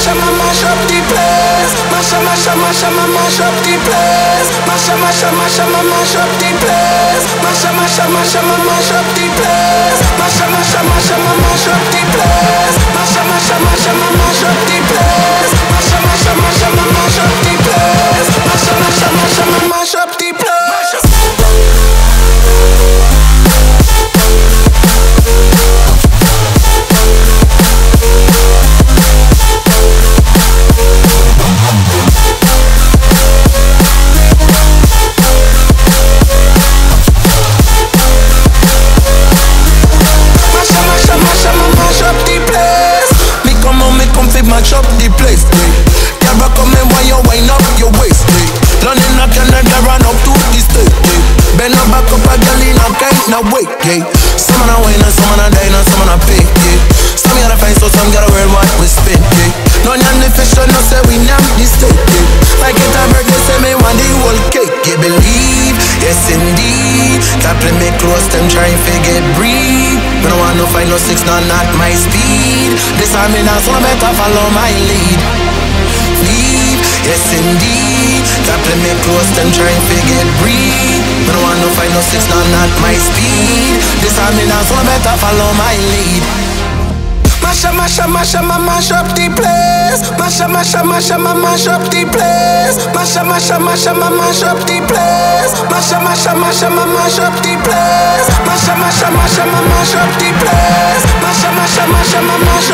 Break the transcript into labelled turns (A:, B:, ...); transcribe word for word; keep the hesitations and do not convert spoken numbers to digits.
A: mash up, mash up the place. Mash up, mash up, mash up, mash up the place. Mash up, mash up, mash up, mash up the place. Mash up, mash up, mash up, mash up the place. Mash up, mash up, mash up, mash up the place. Mash up, mash up, mash up, mash up the place. Mash up, mash up, mash up, mash up the place. Mash up, mash up, mash up, mash up the place.
B: Match up the place, yeah. Girl, rock on me while you wind up your waist, yeah. Running up Canada, run up to the state, yeah. Bend up back up a girl in a kind of way, yeah. Some on a wine and some on a dine and some on a pay, yeah. Some gotta find so some gotta wear what we spend, yeah. None of the fish no say we name the state, yeah. Like it a birthday, say me want the whole cake, yeah. Believe, yes indeed. That play me close, them trying to get breathe. Me no want no find no six, no not my speed. This time me now, so I better follow my lead. Leave, yes indeed. That play me close, them trying to get breathe. Me no want no find no six, no not my speed. This time me now, so I better follow my lead.
A: Mash up, mash up, mash up, mash up the place. Mash up, mash up, mash up, mash up the place. Mash up, mash up, mash up, mash up the place. Mash up, mash up, mash up, mash up the place. Mash up, mash up, mash up, mash up the place. Mash up, mash up, mash up, mash